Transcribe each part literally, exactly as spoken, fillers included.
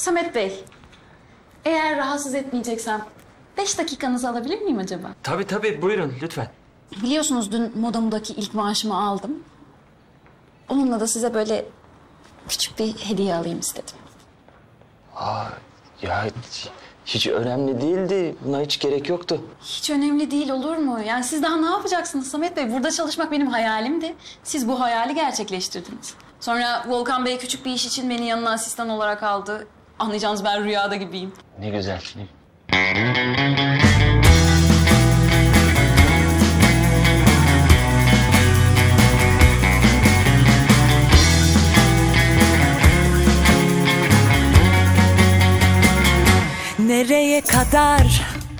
Samet Bey, eğer rahatsız etmeyeceksem beş dakikanızı alabilir miyim acaba? Tabii tabii, buyurun lütfen. Biliyorsunuz dün Moda'daki ilk maaşımı aldım. Onunla da size böyle küçük bir hediye alayım istedim. Aa, ya hiç, hiç önemli değildi. Buna hiç gerek yoktu. Hiç önemli değil, olur mu? Yani siz daha ne yapacaksınız Samet Bey? Burada çalışmak benim hayalimdi. Siz bu hayali gerçekleştirdiniz. Sonra Volkan Bey küçük bir iş için beni yanına asistan olarak aldı. Anlayacağınız ben rüyada gibiyim. Ne güzel. Nereye kadar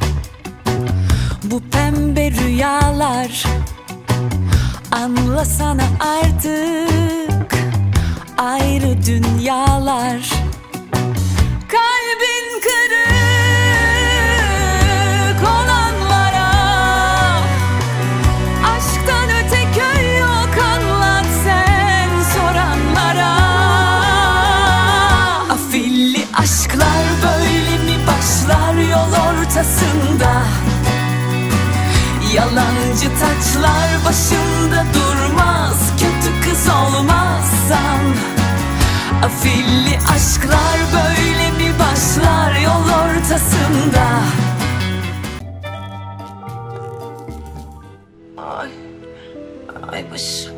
bu pembe rüyalar? Anlasana artık ayrı dünyalar. Kalbin kırık olanlara aşktan öte köy yok, anlat sen soranlara. Afilli aşklar böyle mi başlar yol ortasında? Yalancı taçlar başında durmaz, kötü kız olmazsan. Afilli aşklar böyle mi başlar yol ortasında? Ay, ay başım.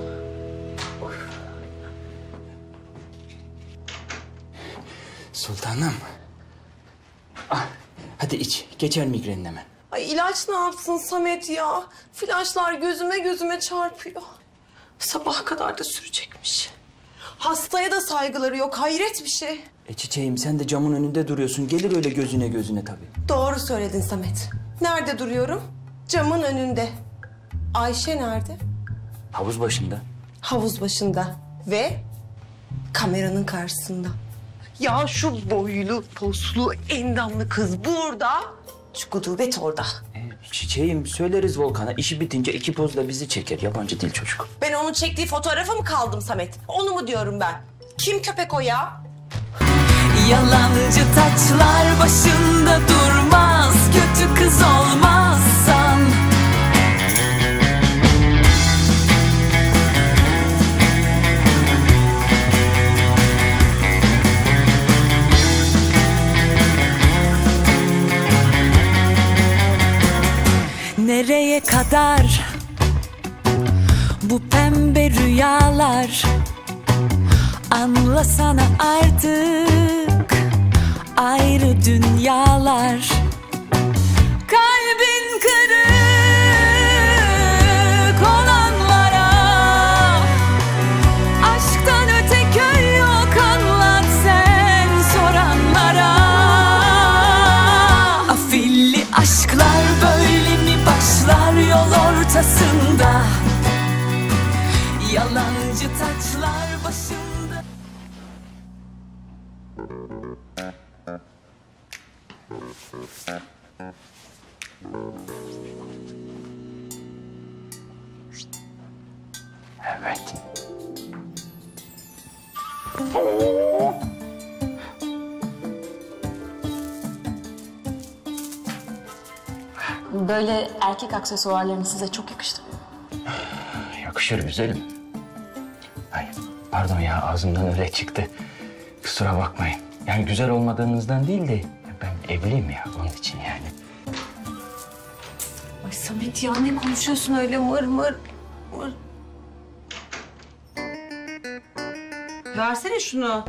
Sultanım. Ah, hadi iç. Geçer migrenin hemen. Ay ilaç ne yapsın Samet ya? Flaşlar gözüme gözüme çarpıyor. Sabaha kadar da sürecekmiş. Hastaya da saygıları yok, hayret bir şey. E çiçeğim, sen de camın önünde duruyorsun. Gelir öyle gözüne gözüne tabii. Doğru söyledin Samet. Nerede duruyorum? Camın önünde. Ayşe nerede? Havuz başında. Havuz başında ve kameranın karşısında. Ya şu boylu, poslu, endamlı kız burada. Şu gudubet orada. E, çiçeğim, söyleriz Volkan'a. İşi bitince iki pozla bizi çeker. Yabancı değil çocuk. Ben onun çektiği fotoğrafa mı kaldım Samet? Onu mu diyorum ben? Kim köpek o ya? Yalancı taçlar başında durmaz, kötü kız olmazsan. Nereye kadar bu pembe rüyalar? Anlasana artık ayrı dünyalar. Kalbin kırık olanlara aşktan öte köy yok, anlat sen soranlara. Afilli aşklar böyle mi başlar yol ortasında? Yalancı taçlar başında. Evet. Böyle erkek aksesuarlarını size çok yakıştı. Yakışır güzelim. Ay, pardon ya, ağzımdan öyle çıktı. Kusura bakmayın. Yani güzel olmadığınızdan değil de ben evliyim ya, onun için yani. Ay Samet ya, ne konuşuyorsun öyle mır mır mır? Versene şunu.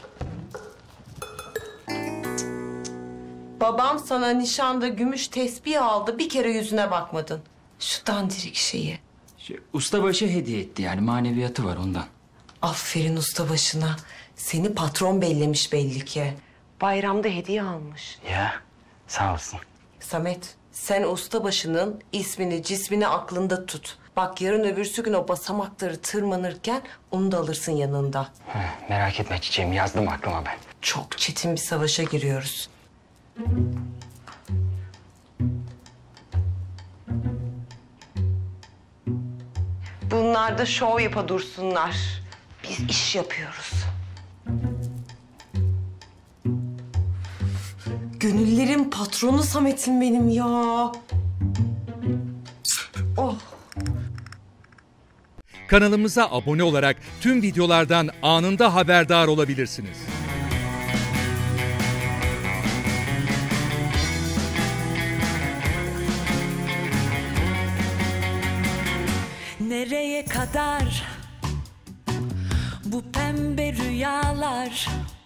Babam sana nişanda gümüş tesbih aldı, bir kere yüzüne bakmadın. Şu dandirik şeyi. Şey, ustabaşı hediye etti, yani maneviyatı var ondan. Aferin ustabaşına. Seni patron bellemiş belli ki. Bayramda hediye almış. Ya sağ olsun. Samet, sen ustabaşının ismini, cismini aklında tut. Bak yarın öbürsü gün o basamakları tırmanırken onu da alırsın yanında. Heh, merak etme çiçeğim, yazdım aklıma ben. Çok çetin bir savaşa giriyoruz. Bunlar da şov yapa dursunlar. Biz iş yapıyoruz. Gönüllerin patronu Samet'im benim ya. Oh. Kanalımıza abone olarak tüm videolardan anında haberdar olabilirsiniz. Nereye kadar bu pembe rüyalar?